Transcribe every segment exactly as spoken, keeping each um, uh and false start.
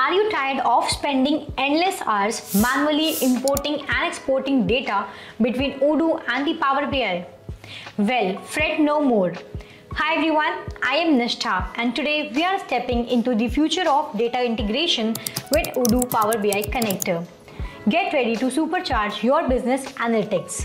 Are you tired of spending endless hours manually importing and exporting data between Odoo and the Power B I? Well, fret no more. Hi everyone, I am Nishtha and today we are stepping into the future of data integration with Odoo Power B I Connector. Get ready to supercharge your business analytics.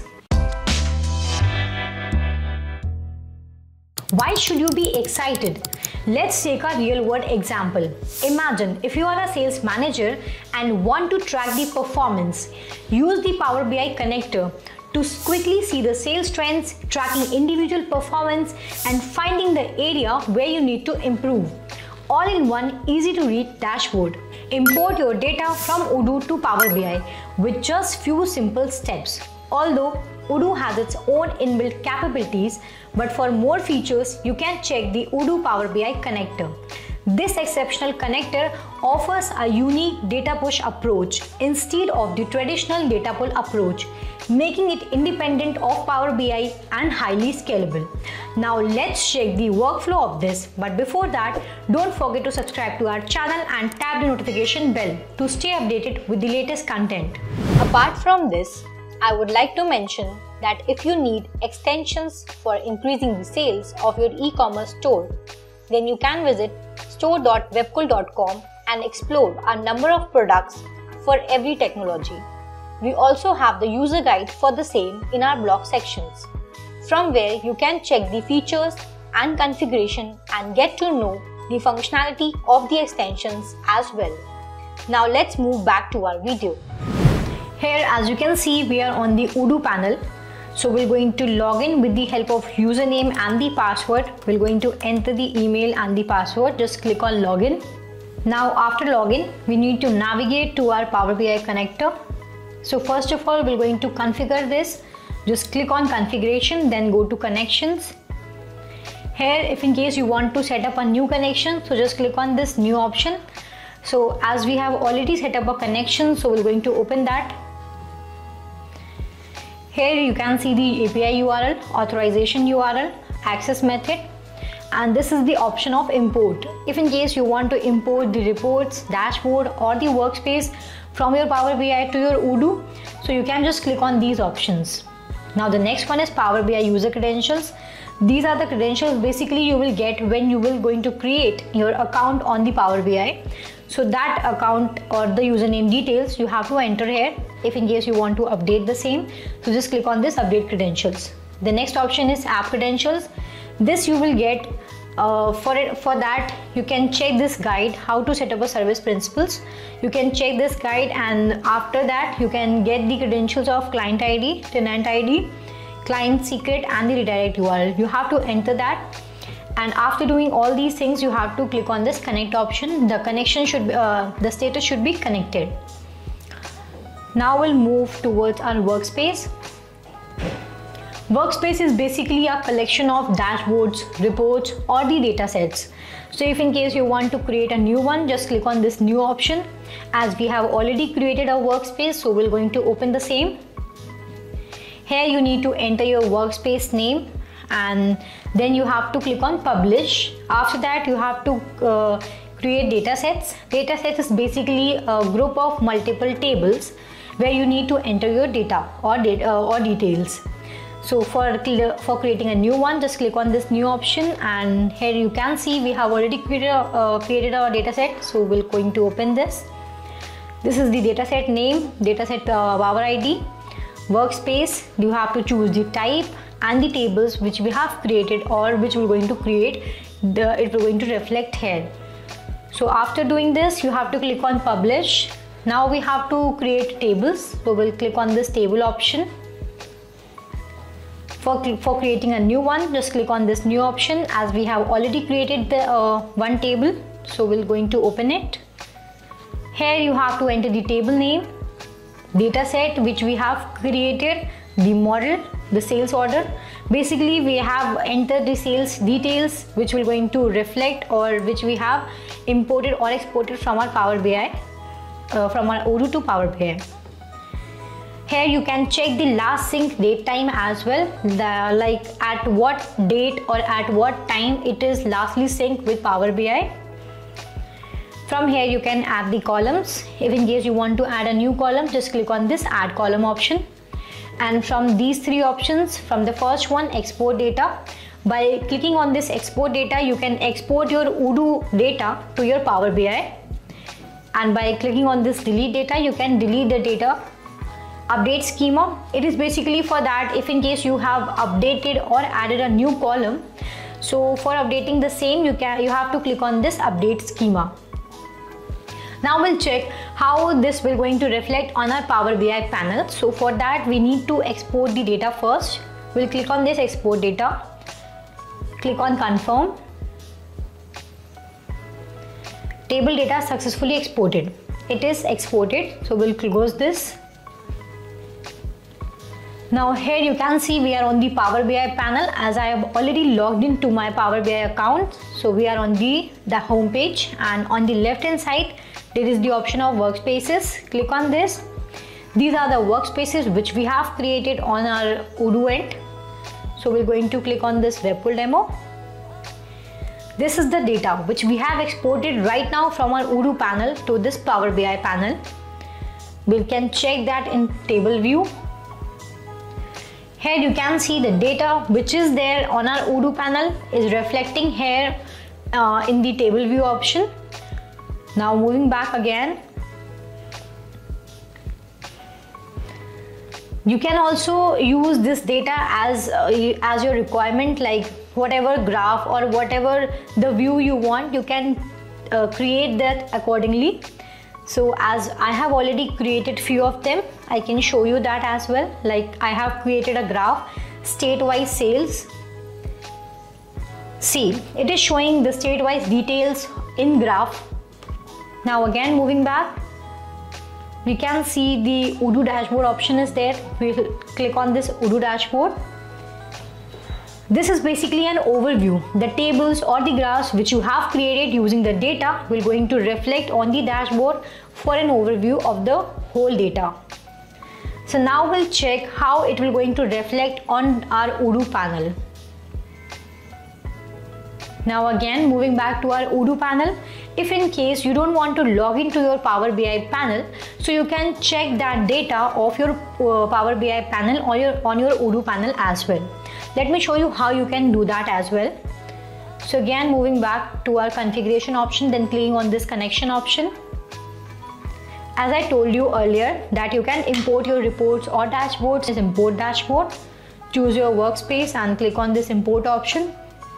Why should you be excited? Let's take a real world example. Imagine if you are a sales manager and want to track the performance. Use the Power B I Connector to quickly see the sales trends, tracking individual performance and finding the area where you need to improve. All in one easy to read dashboard. Import your data from Odoo to Power B I with just few simple steps. Although Odoo has its own inbuilt capabilities, but for more features, you can check the Odoo Power B I Connector. This exceptional connector offers a unique data push approach instead of the traditional data pull approach, making it independent of Power B I and highly scalable. Now let's check the workflow of this, but before that, don't forget to subscribe to our channel and tap the notification bell to stay updated with the latest content. Apart from this, I would like to mention that if you need extensions for increasing the sales of your e-commerce store, then you can visit store dot webkul dot com and explore a number of products for every technology. We also have the user guide for the same in our blog sections, from where you can check the features and configuration and get to know the functionality of the extensions as well. Now let's move back to our video. Here, as you can see, we are on the Odoo panel. So we're going to log in with the help of username and the password. We're going to enter the email and the password. Just click on login. Now after login, we need to navigate to our Power B I connector. So first of all, we're going to configure this. Just click on configuration, then go to connections. Here, if in case you want to set up a new connection, so just click on this new option. So as we have already set up a connection, so we're going to open that. Here you can see the A P I U R L, authorization U R L, access method, and this is the option of import. If in case you want to import the reports, dashboard or the workspace from your Power B I to your Odoo, so you can just click on these options. Now the next one is Power B I user credentials. These are the credentials basically you will get when you will going to create your account on the Power B I. So that account or the username details you have to enter here if in case you want to update the same. So just click on this update credentials. The next option is app credentials. This you will get uh, for it. For that you can check this guide how to set up a service principles. You can check this guide and after that you can get the credentials of client I D, tenant I D, client secret and the redirect U R L. You have to enter that. And after doing all these things, you have to click on this connect option. The connection should be, uh, the status should be connected. Now we'll move towards our workspace. Workspace is basically a collection of dashboards, reports or the data sets. So if in case you want to create a new one, just click on this new option. As we have already created a workspace, so we're going to open the same. Here you need to enter your workspace name and then you have to click on publish. After that you have to uh, create datasets. Datasets is basically a group of multiple tables where you need to enter your data or data uh, or details. So for for creating a new one, just click on this new option and here you can see we have already created a, uh, created our dataset. So we're going to open this. This is the dataset name, dataset uh, Power I D. Workspace, you have to choose the type and the tables which we have created or which we're going to create, the, it will going to reflect here. So after doing this, you have to click on publish. Now we have to create tables. So we'll click on this table option. For, for creating a new one, just click on this new option as we have already created the uh, one table. So we're going to open it. Here you have to enter the table name, data set which we have created, the model, the sales order. Basically we have entered the sales details which will going to reflect or which we have imported or exported from our Power B I, uh, from our Odoo to Power B I. Here you can check the last sync date time as well, the, like at what date or at what time it is lastly synced with Power B I. From here you can add the columns. If in case you want to add a new column, just click on this add column option. And from these three options, from the first one, export data, by clicking on this export data, you can export your Odoo data to your Power B I. And by clicking on this delete data, you can delete the data. Update schema, it is basically for that if in case you have updated or added a new column. So for updating the same, you can you have to click on this update schema. Now we'll check how this will going to reflect on our Power B I panel. So for that we need to export the data first. We'll click on this export data, click on confirm. Table data successfully exported. It is exported, so we'll close this. Now here you can see we are on the Power B I panel as I have already logged into my Power B I account. So we are on the, the home page, and on the left hand side there is the option of workspaces. Click on this. These are the workspaces which we have created on our Odoo end. So we're going to click on this Webkul demo. This is the data which we have exported right now from our Odoo panel to this Power B I panel. We can check that in table view. Here you can see the data which is there on our Odoo panel is reflecting here uh, in the table view option. Now moving back again, you can also use this data as uh, as your requirement, like whatever graph or whatever the view you want, you can uh, create that accordingly. So as I have already created few of them, I can show you that as well. Like I have created a graph, state-wise sales. See, it is showing the state-wise details in graph. Now again moving back, we can see the Odoo dashboard option is there. We'll click on this Odoo dashboard. This is basically an overview. The tables or the graphs which you have created using the data will going to reflect on the dashboard for an overview of the whole data. So now we'll check how it will going to reflect on our Odoo panel. Now again moving back to our Odoo panel, if in case you don't want to log into your Power B I panel, so you can check that data of your uh, Power B I panel or your on your Odoo panel as well. Let me show you how you can do that as well. So again moving back to our configuration option, then clicking on this connection option. As I told you earlier that you can import your reports or dashboards, is import dashboard. Choose your workspace and click on this import option.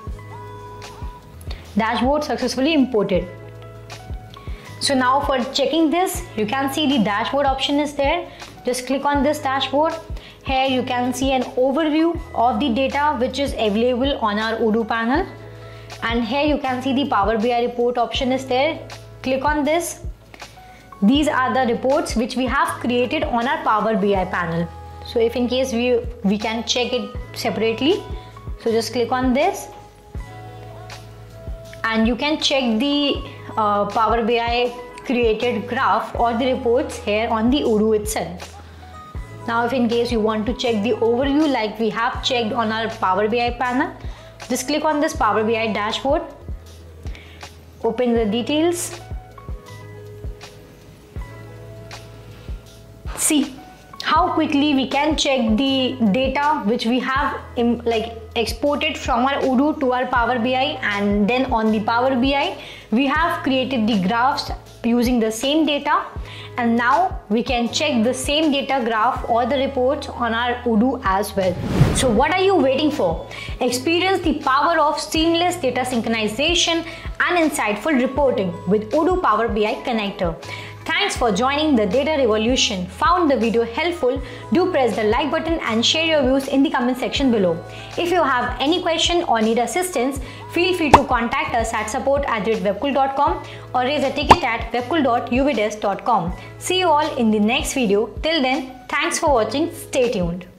Dashboard successfully imported. So now for checking this, you can see the dashboard option is there. Just click on this dashboard. Here you can see an overview of the data which is available on our Odoo panel. And here you can see the Power B I report option is there. Click on this. These are the reports which we have created on our Power B I panel. So if in case we, we can check it separately. So just click on this. And you can check the uh, Power B I created graph or the reports here on the Odoo itself. Now if in case you want to check the overview like we have checked on our Power B I panel, just click on this Power B I dashboard, open the details. See how quickly we can check the data which we have in, like exported from our Odoo to our Power B I, and then on the Power B I we have created the graphs using the same data, and now we can check the same data graph or the reports on our Odoo as well. So what are you waiting for? Experience the power of seamless data synchronization and insightful reporting with Odoo Power B I Connector. Thanks for joining the Data Revolution. Found the video helpful? Do press the like button and share your views in the comment section below. If you have any question or need assistance, feel free to contact us at support at webkul dot com or raise a ticket at webkul dot u v desk dot com. See you all in the next video. Till then, thanks for watching. Stay tuned.